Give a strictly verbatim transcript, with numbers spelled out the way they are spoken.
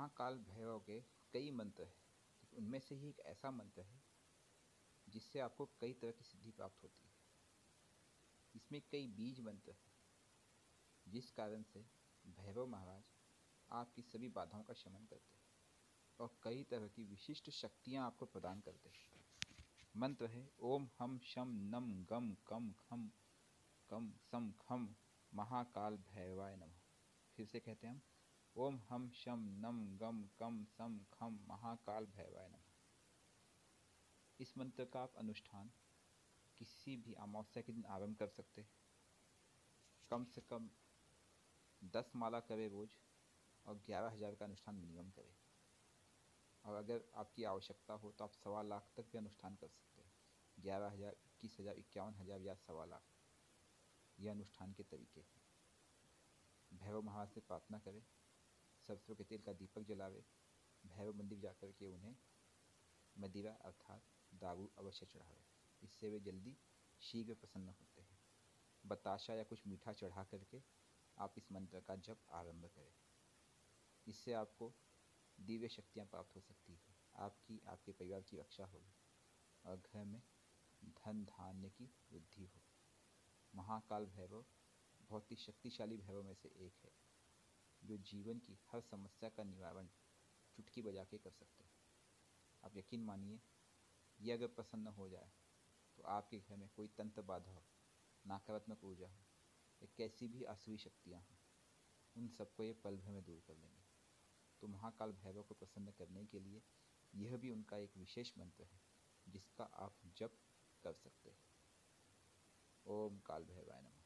महाकाल भैरव के कई मंत्र हैं, लेकिन उनमें से ही एक ऐसा मंत्र है जिससे आपको कई तरह की सिद्धि प्राप्त होती है। इसमें कई बीज मंत्र हैं जिस कारण से भैरव महाराज आपकी सभी बाधाओं का शमन करते हैं और कई तरह की विशिष्ट शक्तियाँ आपको प्रदान करते हैं। मंत्र है ओम हम शम नम गम कम खम कम सम खम महाकाल भैरवाय नमः। फिर से कहते हैं हम ओम हम शम नम गम कम सम खम महाकाल भैरवाय नमः। इस मंत्र का आप अनुष्ठान किसी भी अमावस्या के दिन आरंभ कर सकते हैं। कम से कम दस माला करें रोज और ग्यारह हज़ार का अनुष्ठान मिनिमम करें। और अगर आपकी आवश्यकता हो तो आप सवा लाख तक भी अनुष्ठान कर सकते हैं। ग्यारह हज़ार, इक्कीस हज़ार, इक्यावन हज़ार या सवा लाख, यह अनुष्ठान के तरीके हैं। भैरव महाराज से प्रार्थना करें, सरसों के तेल का दीपक जलावे, भैरव मंदिर जाकर के उन्हें मदिरा अर्थात दारू अवश्य चढ़ावे। इससे वे जल्दी शीघ्र प्रसन्न होते हैं। बताशा या कुछ मीठा चढ़ा करके आप इस मंत्र का जप आरंभ करें। इससे आपको दिव्य शक्तियाँ प्राप्त हो सकती है। आपकी आपके परिवार की रक्षा होगी और घर में धन धान्य की वृद्धि होगी। महाकाल भैरव बहुत ही शक्तिशाली भैरव में से एक है जो जीवन की हर समस्या का निवारण चुटकी बजा के कर सकते हैं। आप यकीन मानिए, ये अगर प्रसन्न हो जाए तो आपके घर में कोई तंत्र बाधा हो, नकारात्मक ऊर्जा हो या कैसी भी आसुरी शक्तियाँ हों, उन सबको ये पल भर में दूर कर देंगे। तो महाकाल भैरव को प्रसन्न करने के लिए यह भी उनका एक विशेष मंत्र है जिसका आप जप कर सकते हैं। ओम काल भैरवाय नमः।